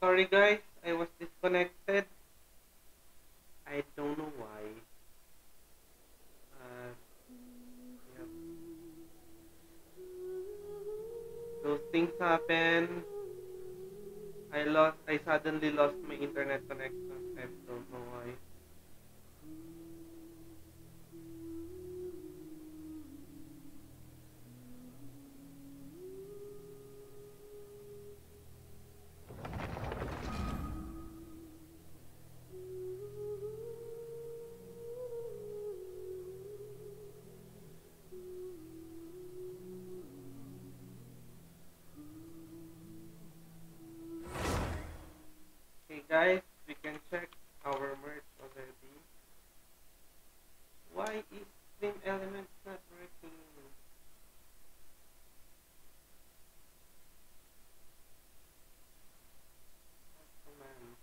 Sorry guys, I was disconnected. I don't know why. Uh, yep. Those things happen. I suddenly lost my internet connection. I don't know why. Okay guys, we can check our merch already. Why is Stream Elements not working? Oh man.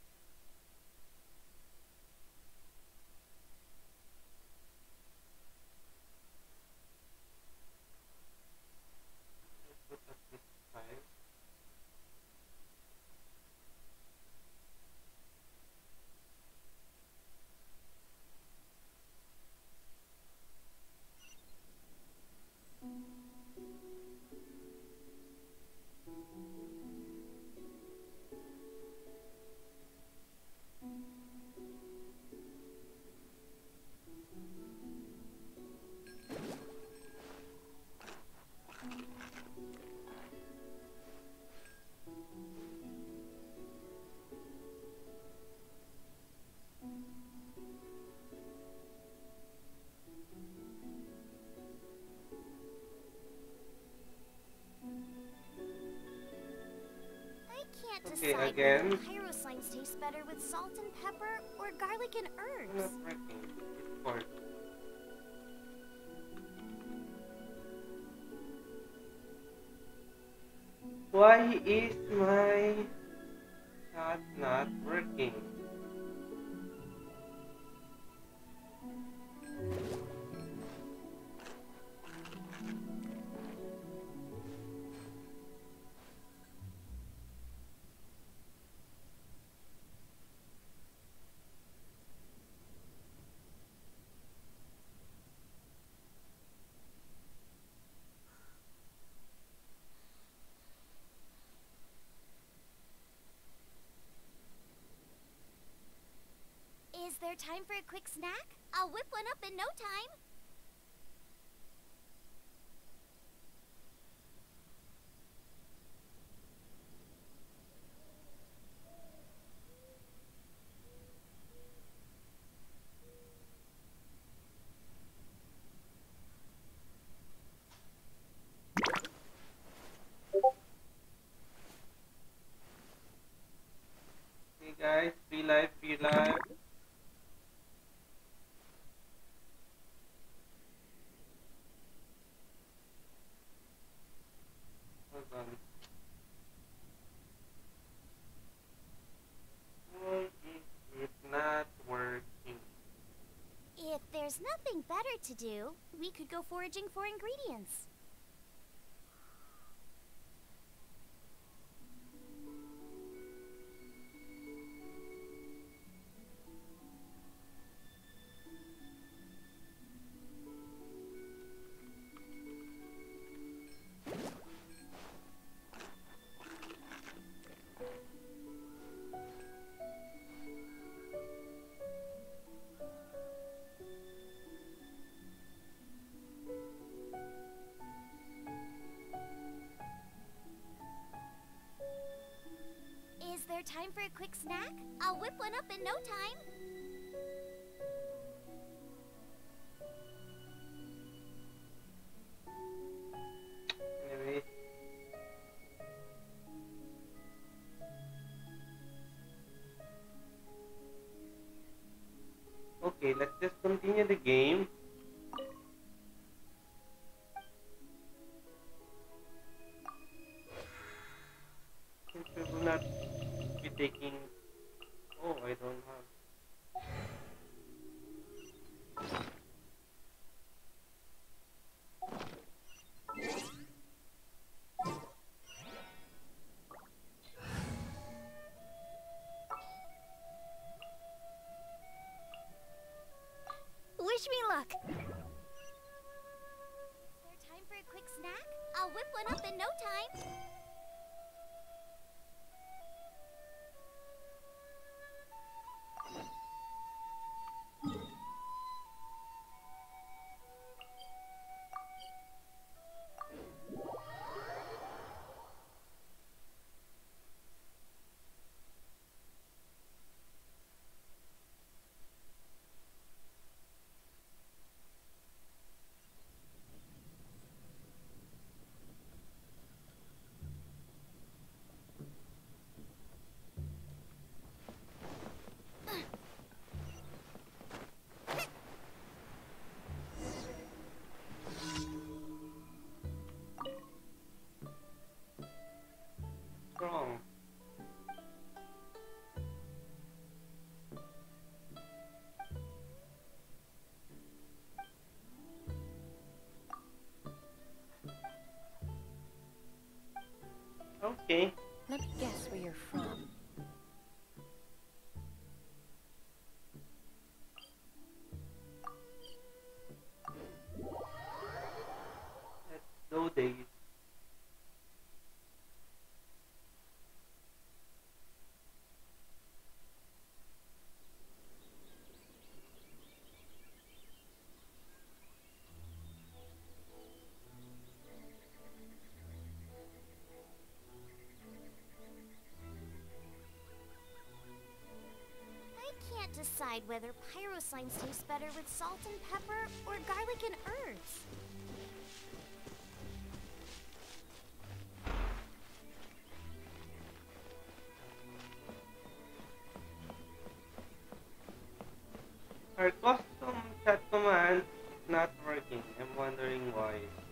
I put at least 5. I can't Okay, decide whether again. pyro slimes taste better with salt and pepper or garlic and It's not herbs. working. Discord. Why is my chat not working? Is there time for a quick snack? I'll whip one up in no time. Hey guys, be live, be live. Hold on. Why is it not working? If there's nothing better to do, we could go foraging for ingredients. Is there time for a quick snack? I'll whip one up in no time. Anyways, okay, let's just continue the game. Since we will not be taking. Oh, I don't have. I'll whip one up in no time. Wrong. Okay. Let me guess where you're from. Let's go days. I can't decide whether pyro slimes taste better with salt and pepper or garlic and herbs. Our custom chat command not working. I'm wondering why.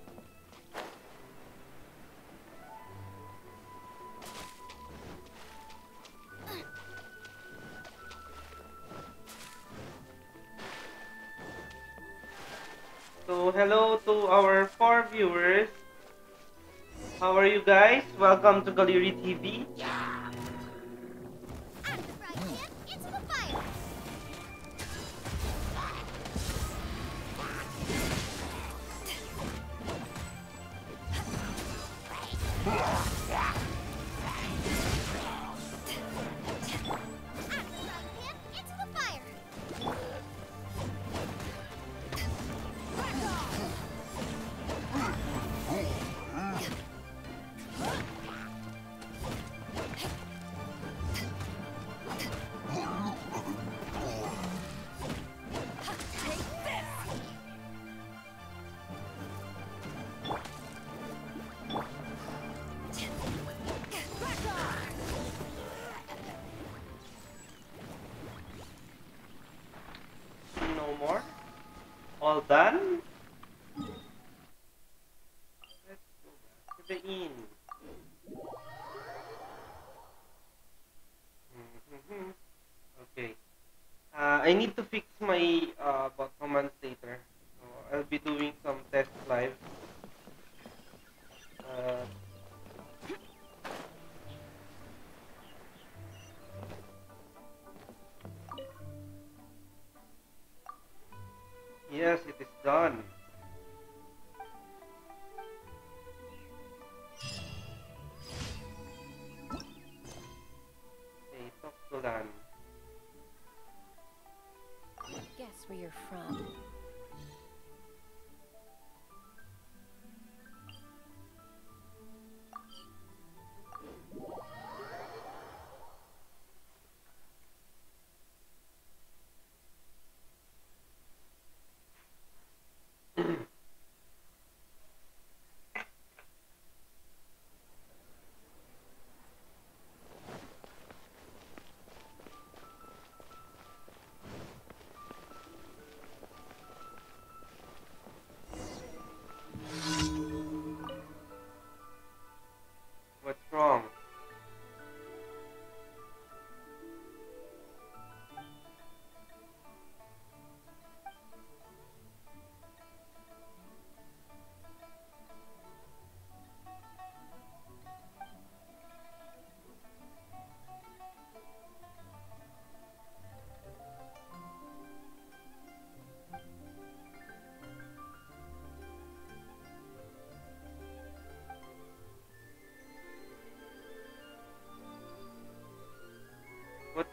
So hello to our 4 viewers. How are you guys? Welcome to Galiri TV. Out of the frying pan, into the fire! Out of the frying pan, into the fire! No more? All done? Let's go back to the inn. Okay. I need to fix my bot commands later. So I'll be doing some test live. Uh, yes, it is done. Okay, Tokdolan. Guess where you're from.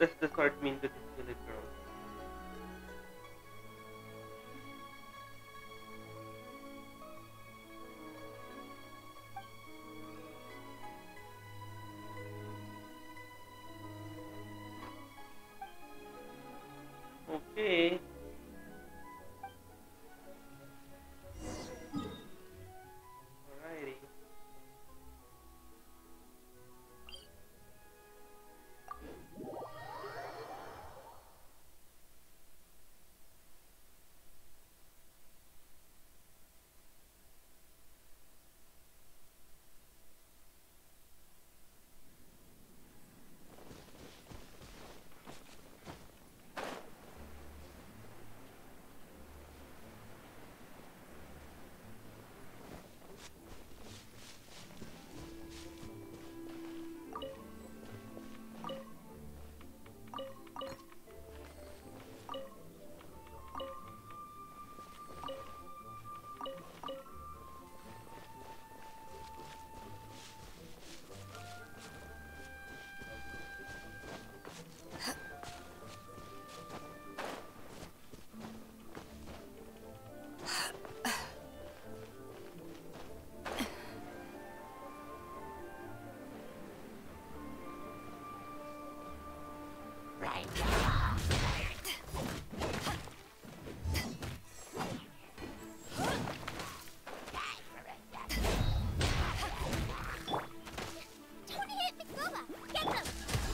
does the sword mean to this village girl? Okay. Alrighty. Tony hit Mikuba! Get them!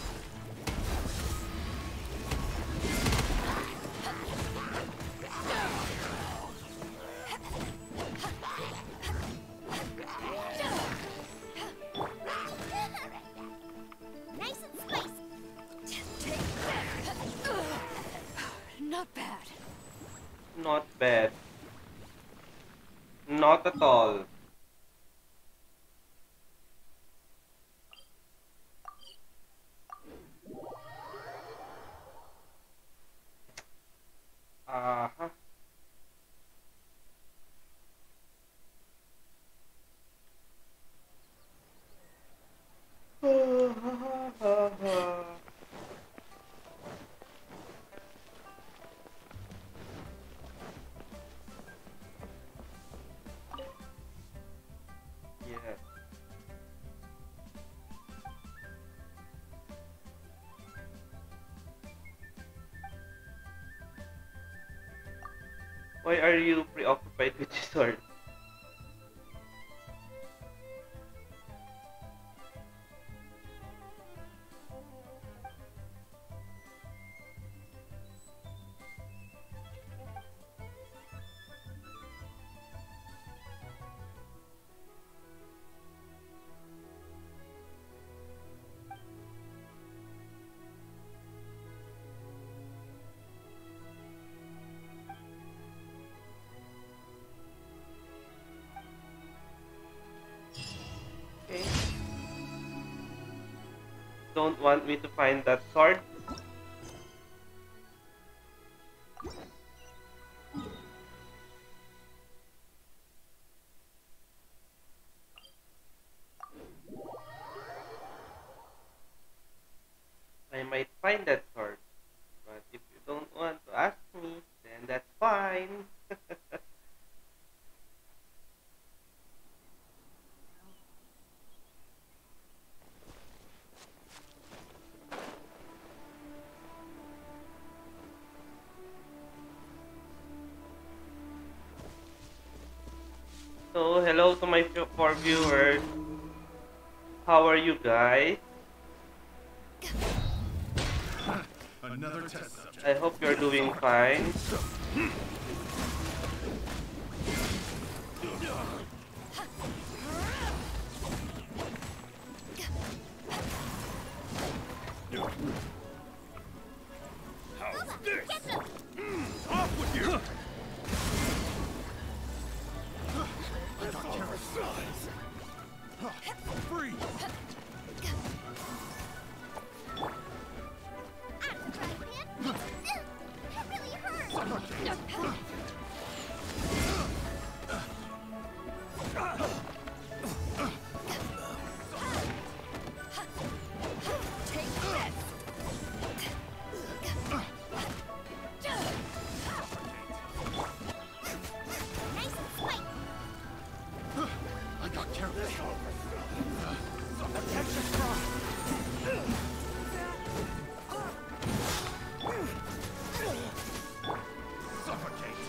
Nice and spicy! Take that. Not bad. Not bad. Not at all. Uh-huh. Yes. Why are you preoccupied with your sword? Okay. Don't want me to find that sword? I might find that sword, but if you don't want to ask me, then that's fine. So, hello to my four viewers. How are you guys? Another test subject. I hope you're doing fine. How's this? Get them! Off with you! Terrorize. Freeze! I'm trying, man! That really hurt! Take this. Suffocate.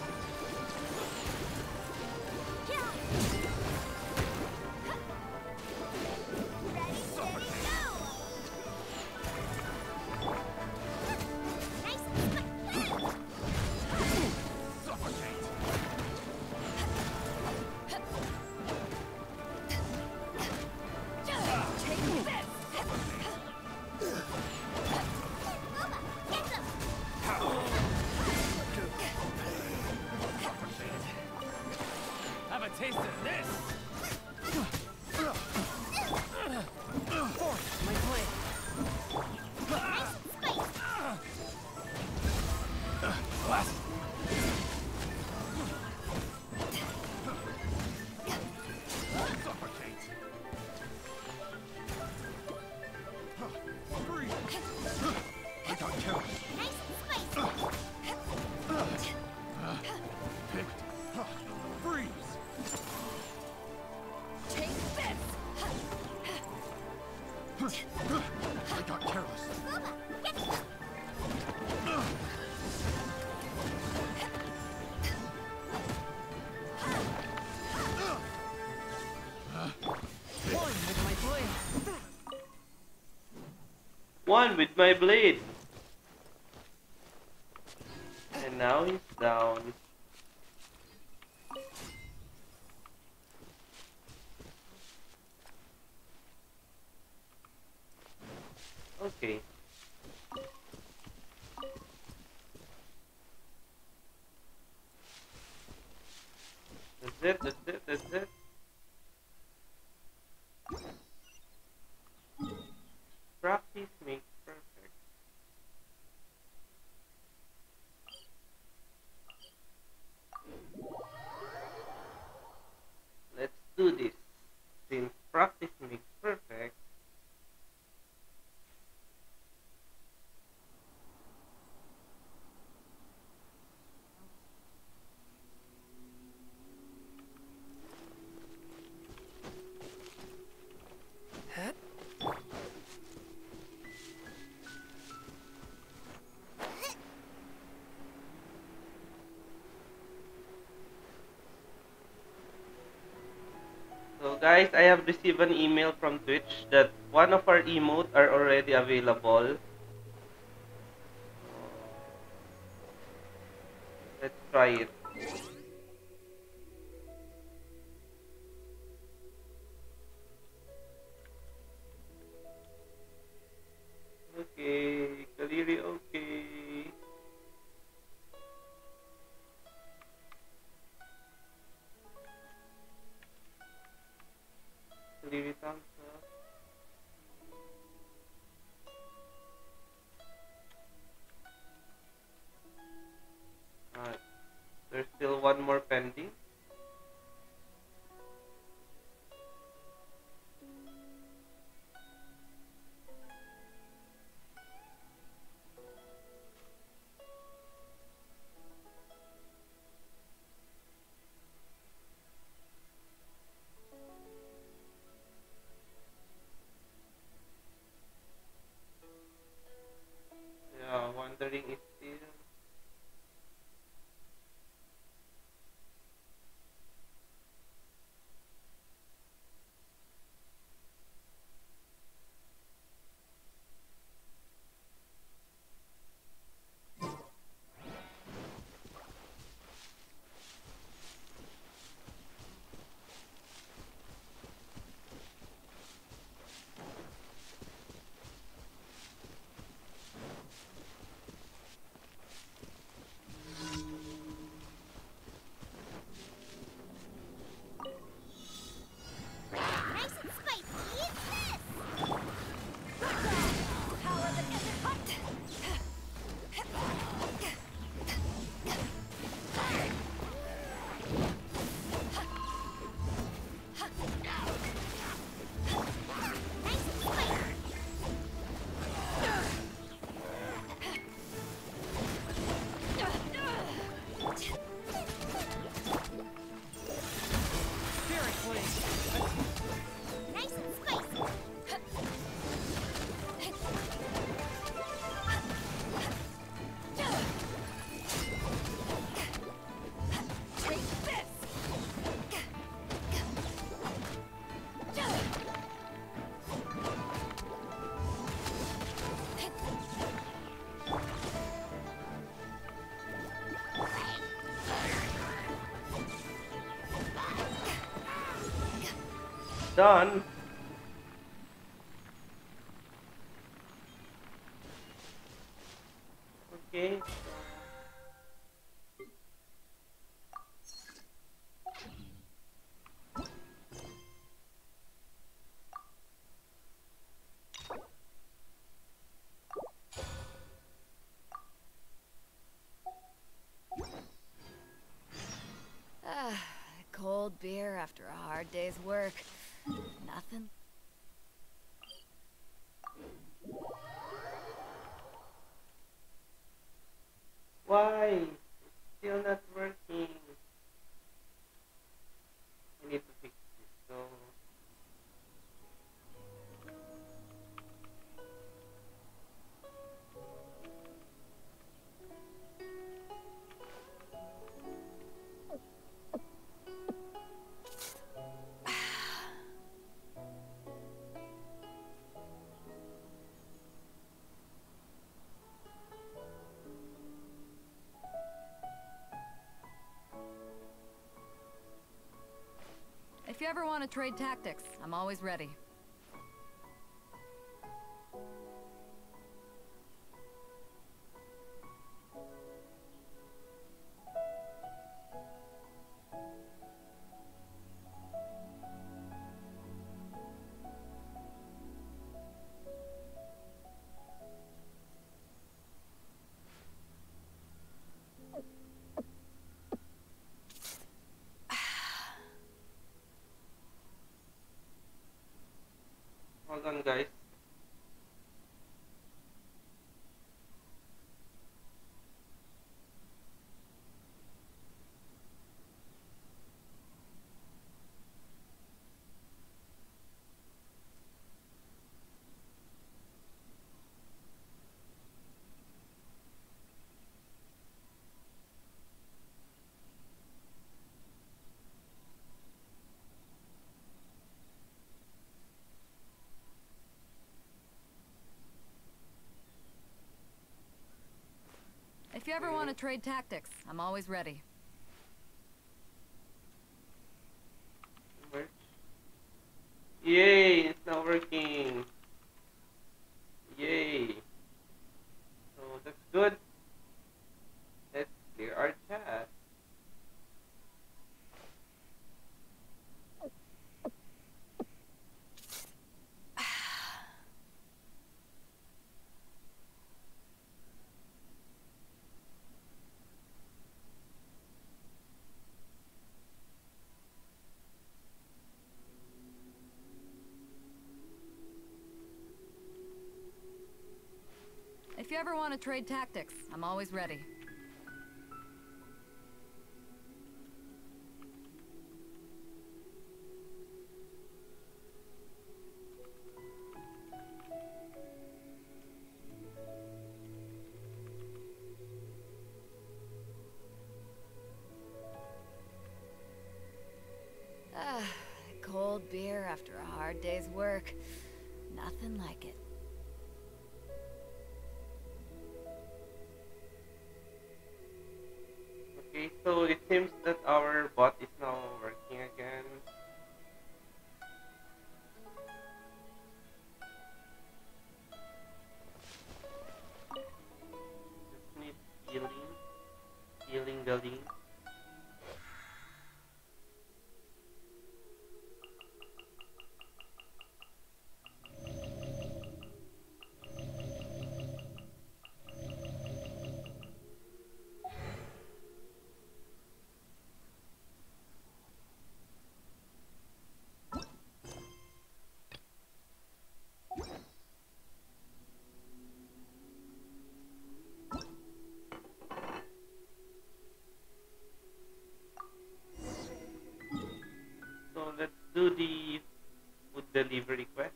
Ready, steady, go! Nice and quick. Suffocate. Take this! Booba, get them! Have a taste of this! Force my blade! Suffocate. Freeze. I got killed. Nice and spicy. Picked. Freeze. Take this! I got careless. Booba, get them! One with my blade. One with my blade. And now he's down. Okay. That's it. Practice makes perfect. Let's do this. Since practice makes perfect, so guys, I have received an email from Twitch that one of our emotes are already available. Let's try it. Okay, Kaliri, okay. Kaliri, thumbs up. There's still one more pending. Yeah, wondering if still. done. Okay. Ah, cold beer after a hard day's work. Nothing. Why? Still not working. I need to fix this. So If you ever want to trade tactics, I'm always ready. hold on, guys. If you ever want to trade tactics, I'm always ready. Work. Yay! It's not working. Yay! So that's good. Let's clear our chat. If you ever want to trade tactics, I'm always ready. Ah, cold beer after a hard day's work. Nothing like it. Okay, so it seems that our bot is now working again. Just need healing the link. So let's do the food delivery quest.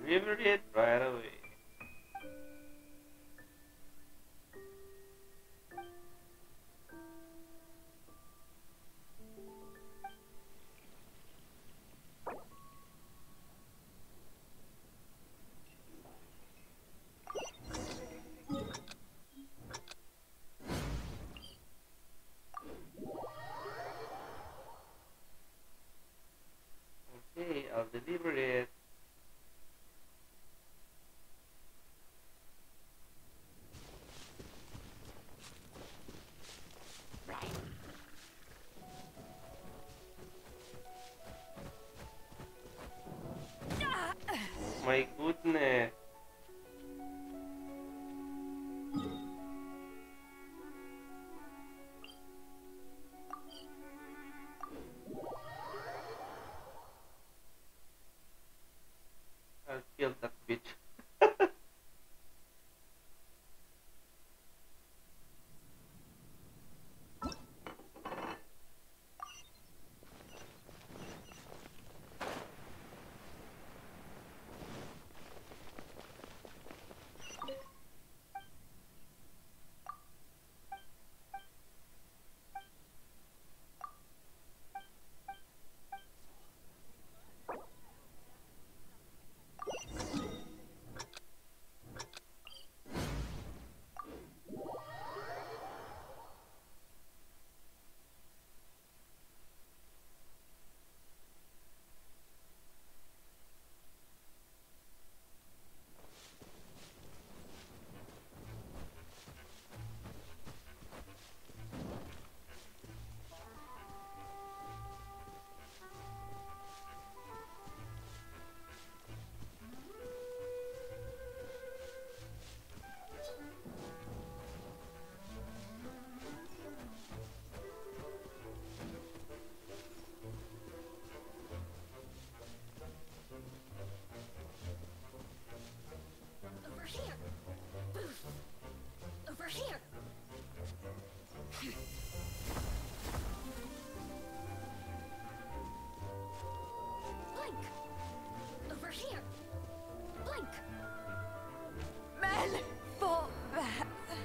deliver it right away. Okay, I'll deliver it. My goodness. I'll kill that bitch. Over here. Boof. Over here. Blink. Over here. Blink. Men, fall back.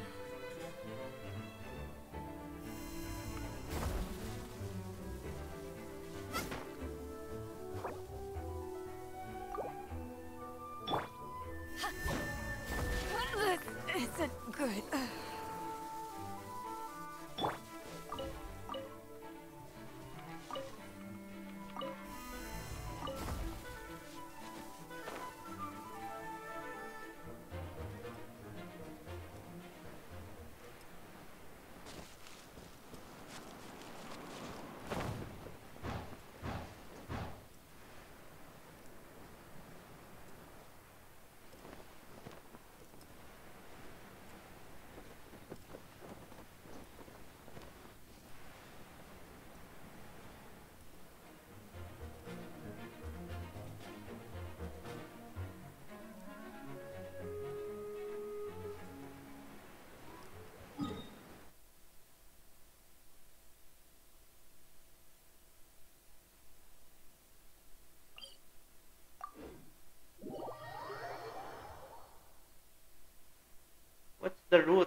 This isn't good. What's the route?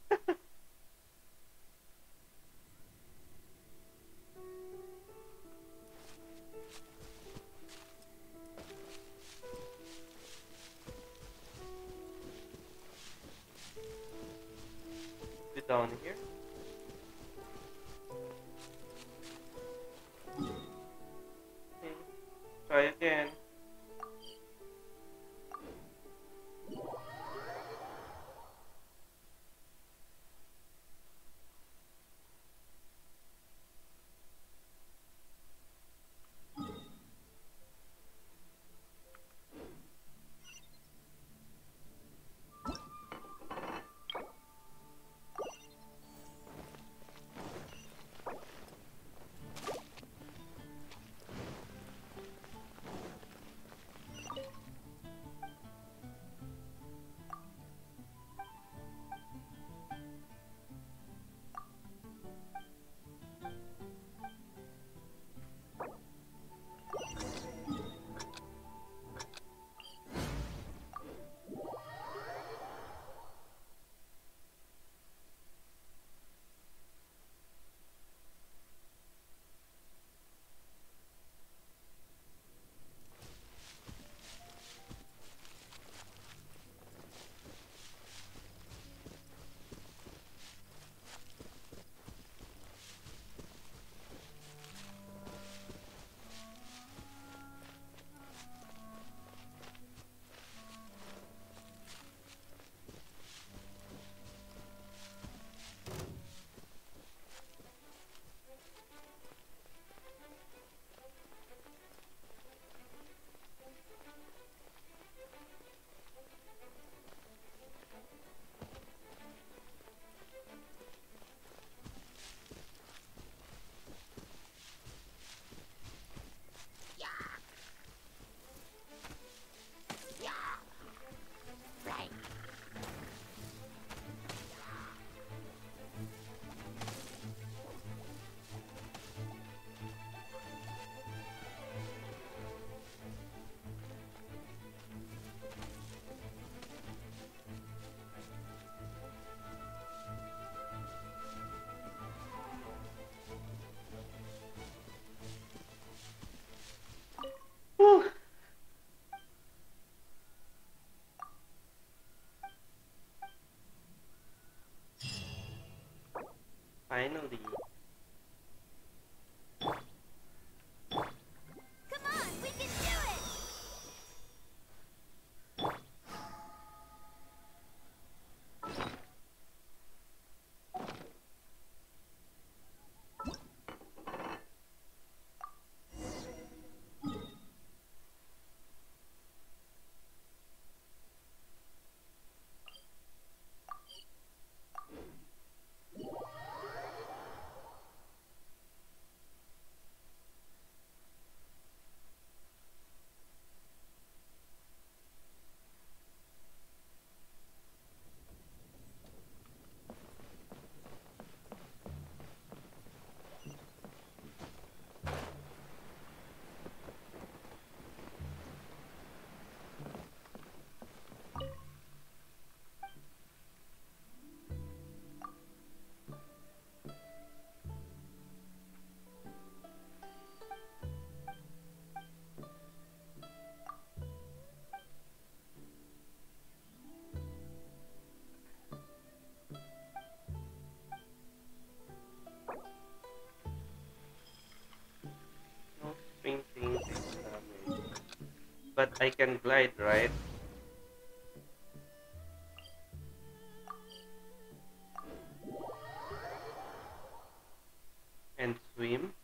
Be down here. Okay. Try again. but I can glide, right? And swim.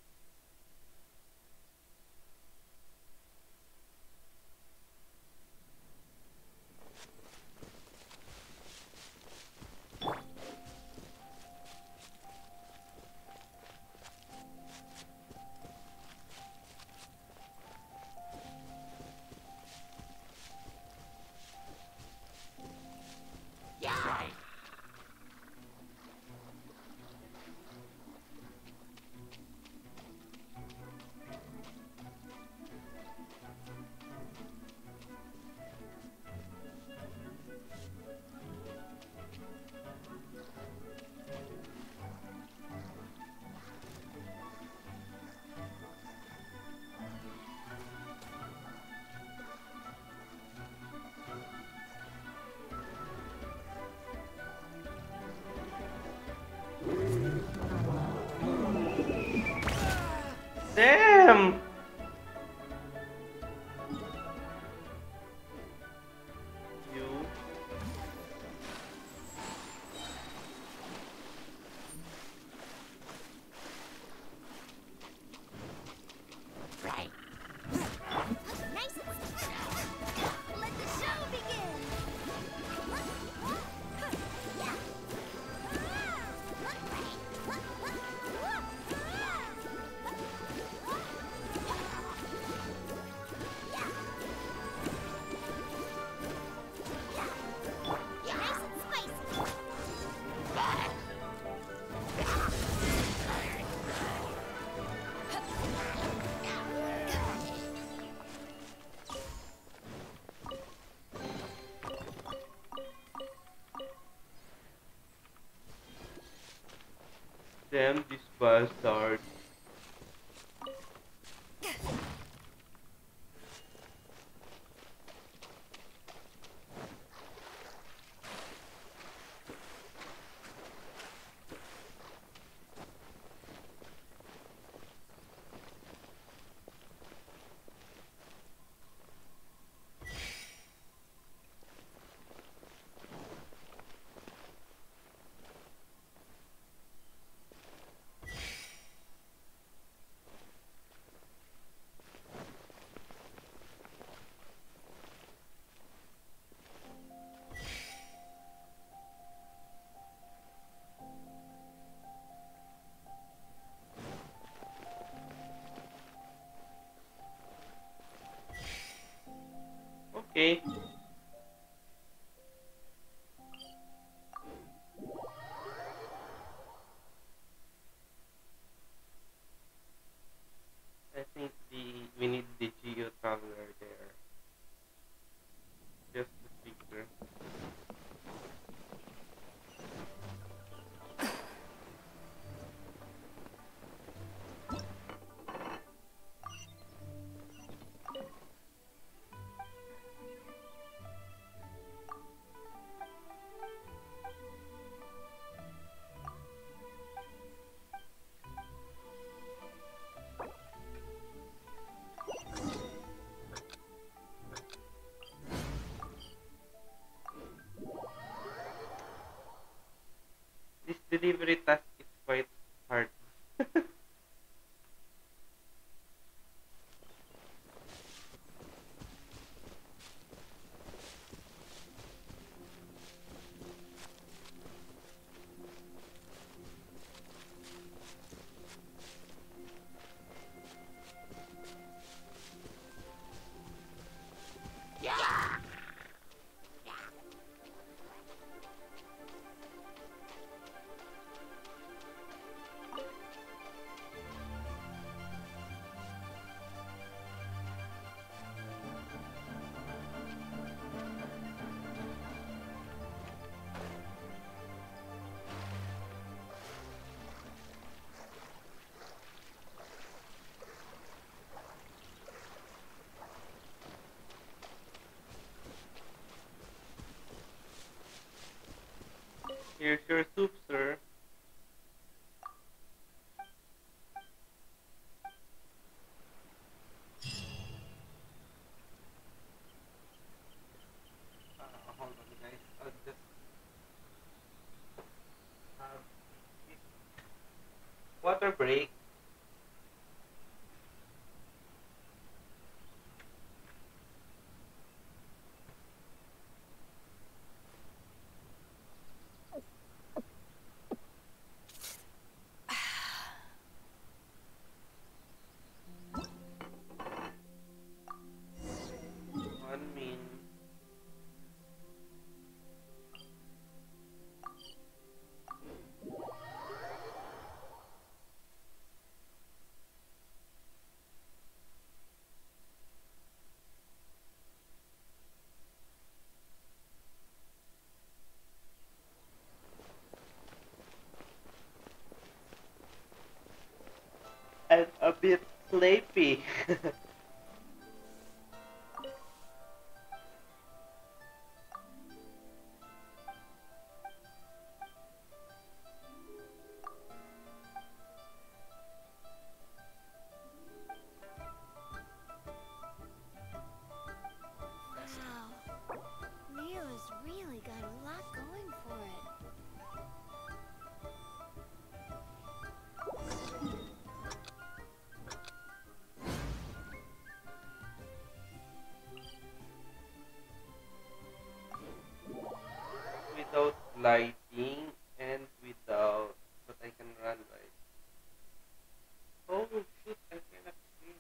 Damn! You. Nice. Let the show begin. Nice and spicy. Damn this bastard. Okay. I think we need the Geo Traveler there. Just the speaker. This delivery task is quite hard. a break. One min. I'm a bit sleepy. Wow. Nero's really got a lot going for it. Without lighting and without, but I can run, right? Oh shoot, I cannot swim.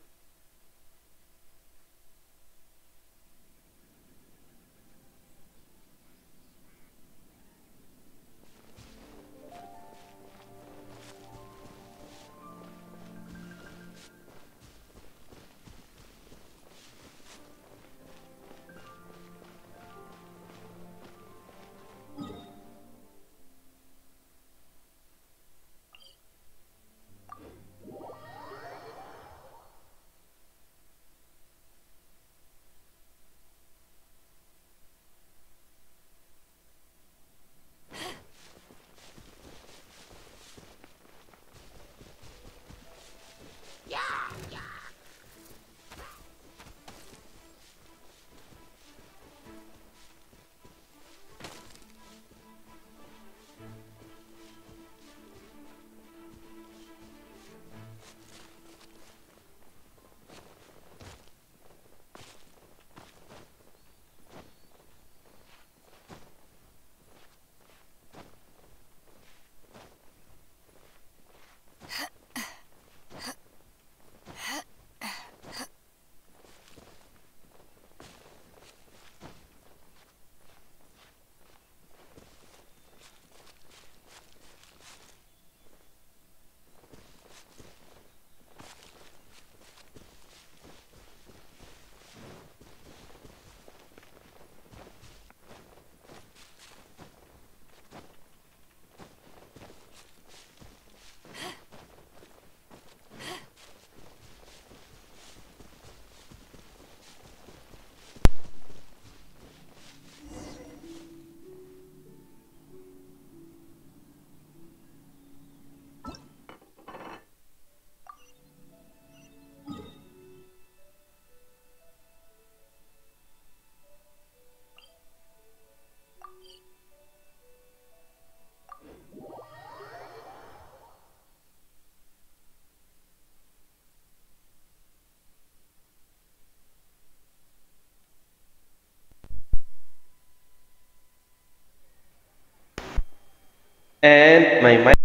And my mic.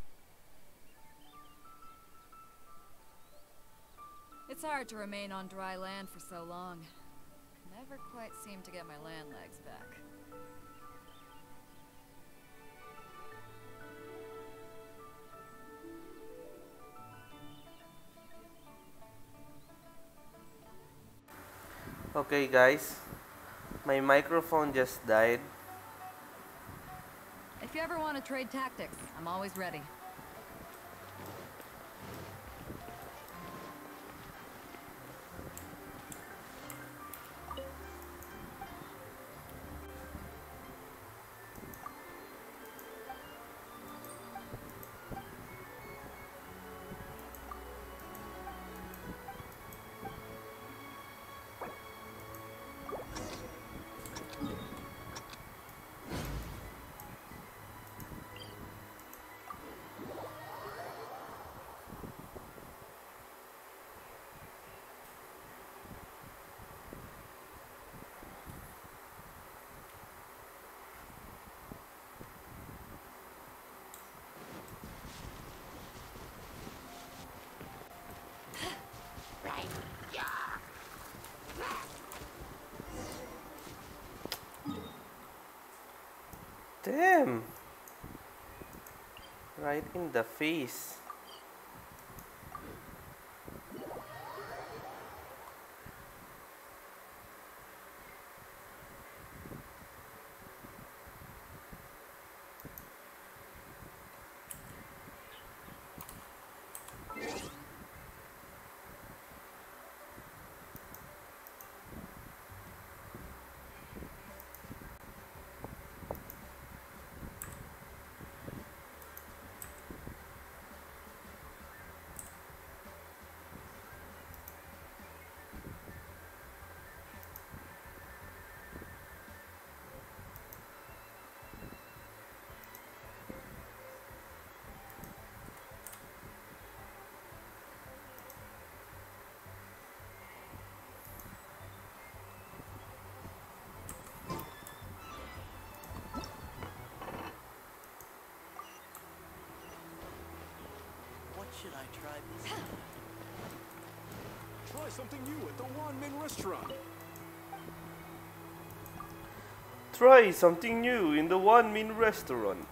It's hard to remain on dry land for so long. Never quite seem to get my land legs back. Okay, guys, my microphone just died. If you ever want to trade tactics, I'm always ready. Damn! Right in the face. What should I try this time? Try something new at the Wan Min restaurant. Try something new in the Wan Min restaurant.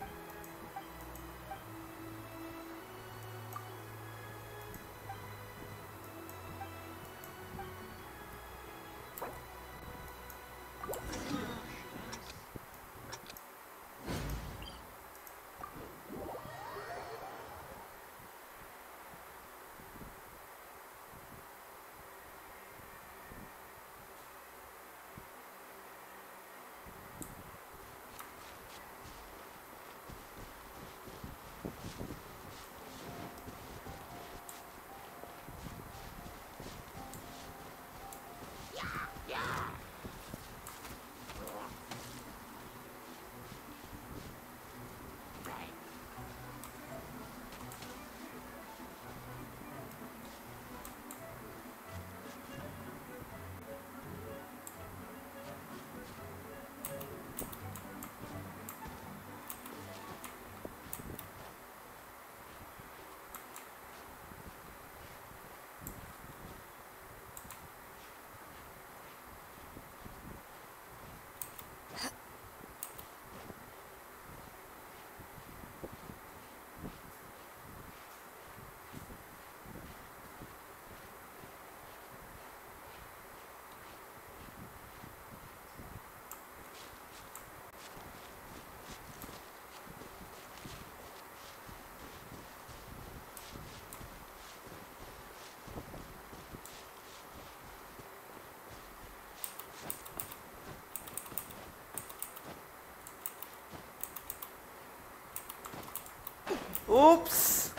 Oops!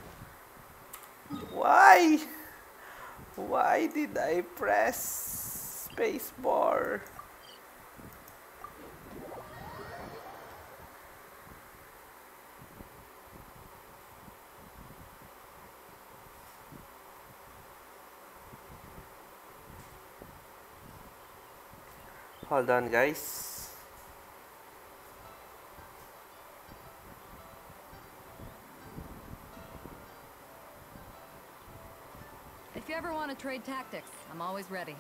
Why? Why did I press spacebar? Hold on, guys. If you ever want to trade tactics, I'm always ready.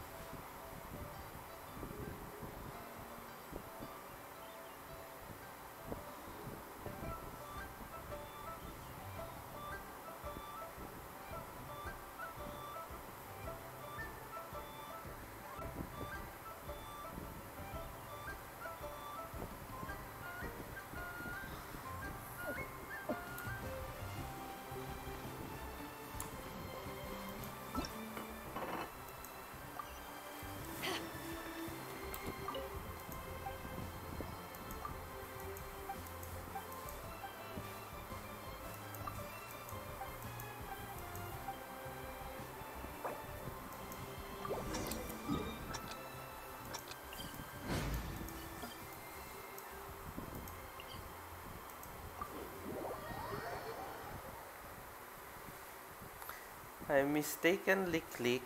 I mistakenly clicked.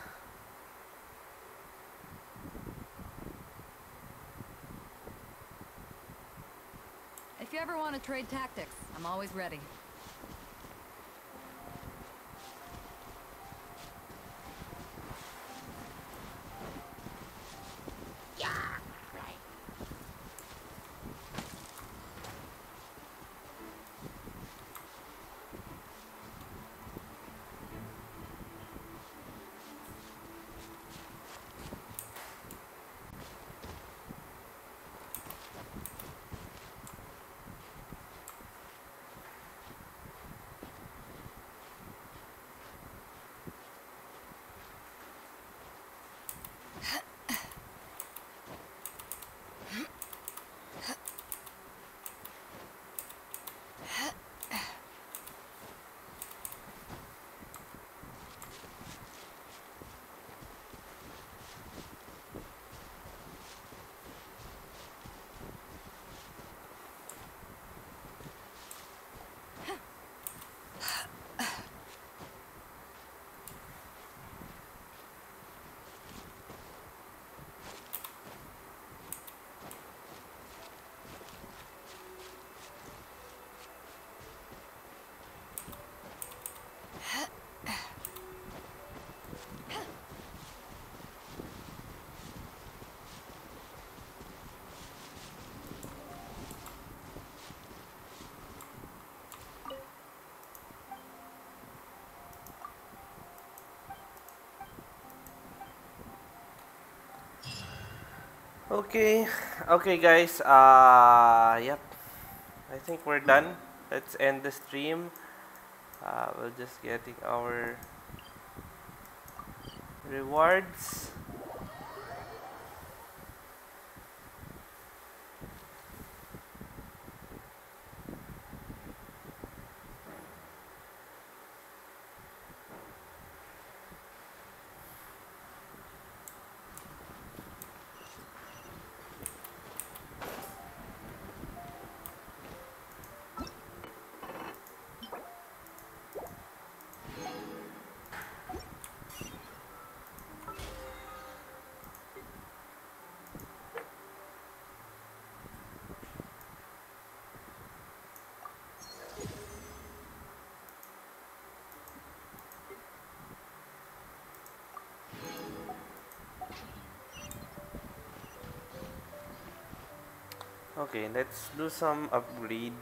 If you ever want to trade tactics, I'm always ready. Okay, okay, guys. Yep. I think we're done. Let's end the stream. We're just getting our rewards. Okay, let's do some upgrade.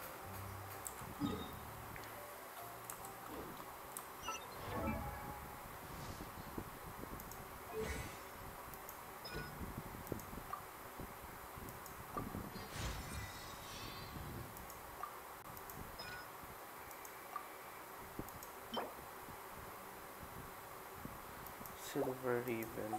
Silver Raven.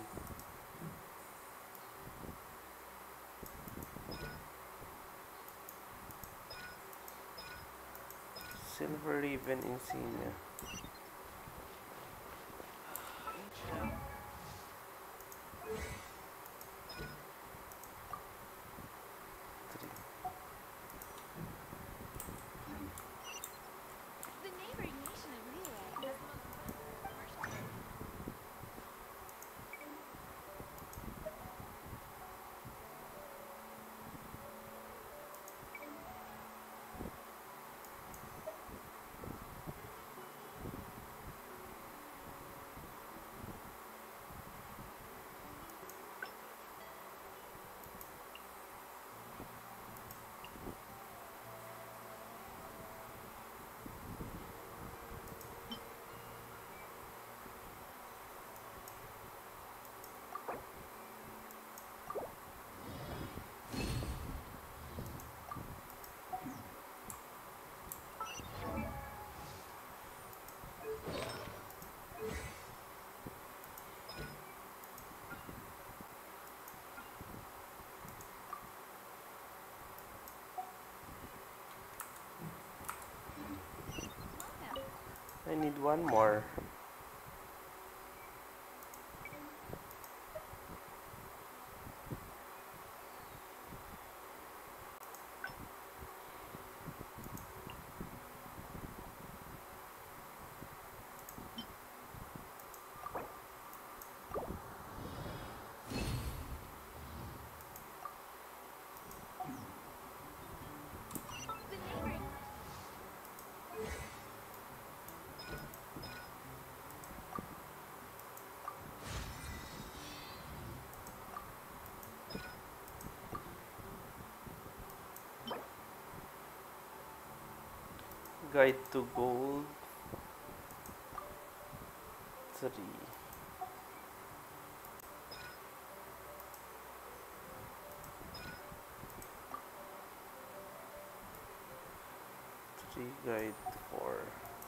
Silver Raven Insignia. Three. The neighboring nation of Liyue has the most commercial. I need one more. The neighboring Guide to Gold. 3. 3 guide 4.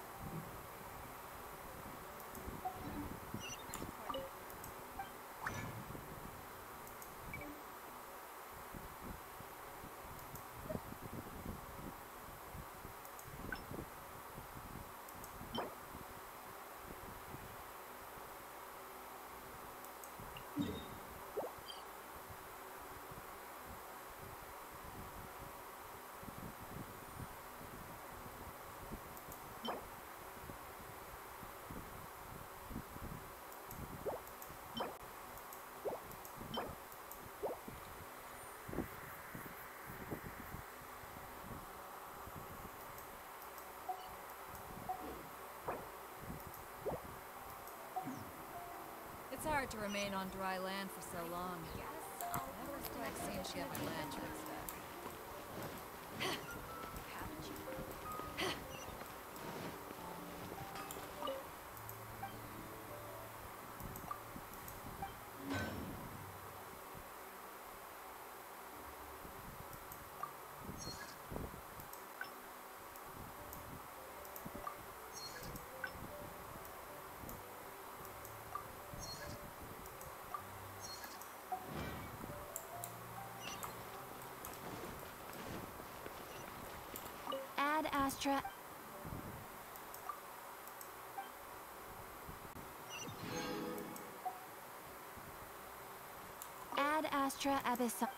It's hard to remain on dry land for so long. Never quite seemed to get my land tricks back. Astra. Ad Astra Abyssal.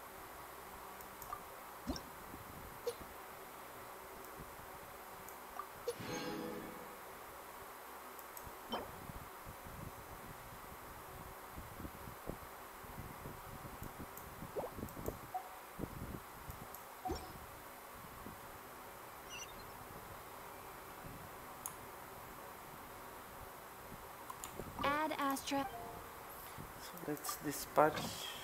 Ad Astra. So let's dispatch.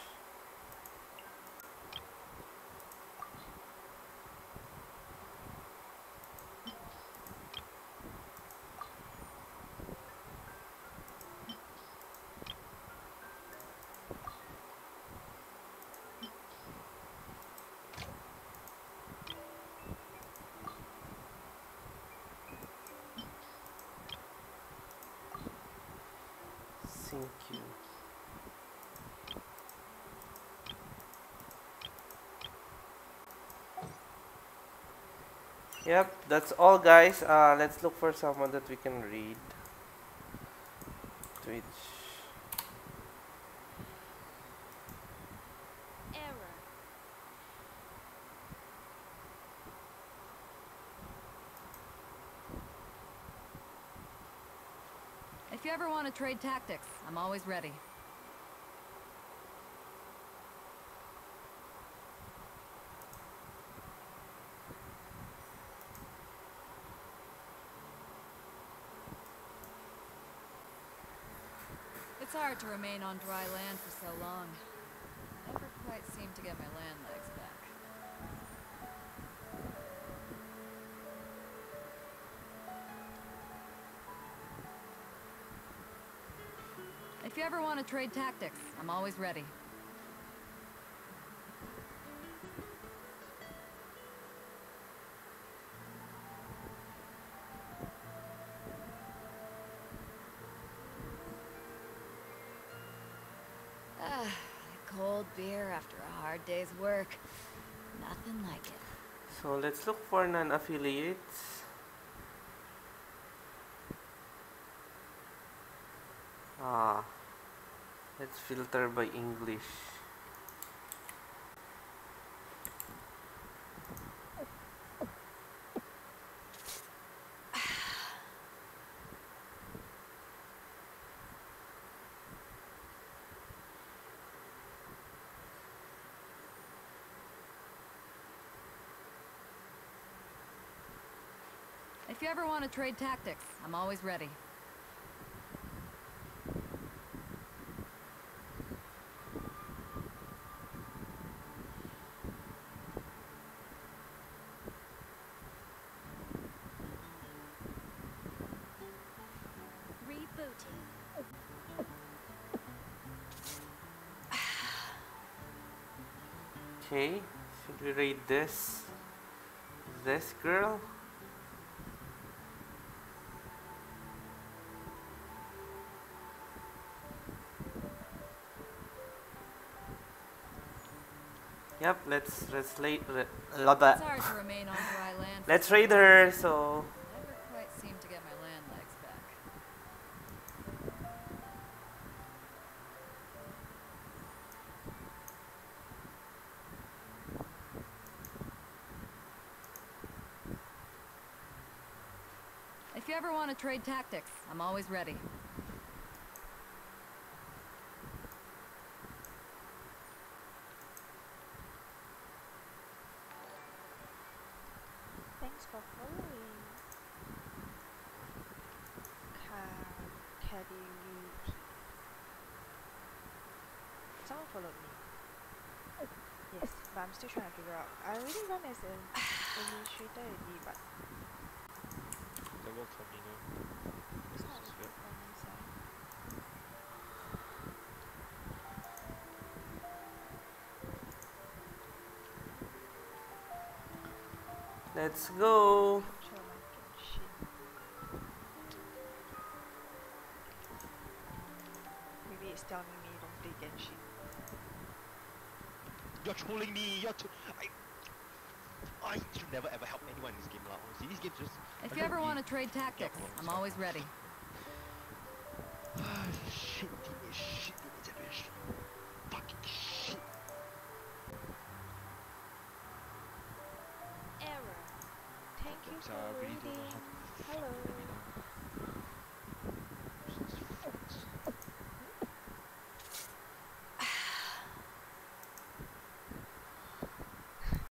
Thank you. Yep, that's all, guys. Let's look for someone that we can read. Twitch. Error. If you ever want to trade tactics, I'm always ready. It's hard to remain on dry land for so long. Never quite seem to get my land legs back. If you ever want to trade tactics, I'm always ready. Cold beer after a hard day's work. Nothing like it. So let's look for non-affiliates. Let's filter by English. If you ever want to trade tactics, I'm always ready. Rebooting. Okay, should we raid this girl? Yep, let's love that. It's hard to remain on dry land. for Let's so raid long. her. So Never quite seem to get my land legs back. If you ever want to trade tactics, I'm always ready. Thanks for following. Caddy. Someone followed me. Yes, but I'm still trying to figure out. I already run as an administrator already, but That works for me now. it's not This is good good. for my side. let's go. Control my Genshin. Maybe it's telling me don't play Genshin. You're trolling me. You're I. I should never ever help anyone in this game lah. Honestly, this game just. If you ever want to trade tactics, I'm always ready. Shit teammates, bitch. Fucking shit. Error. Thank you So for I really don't know reading. how to Hello.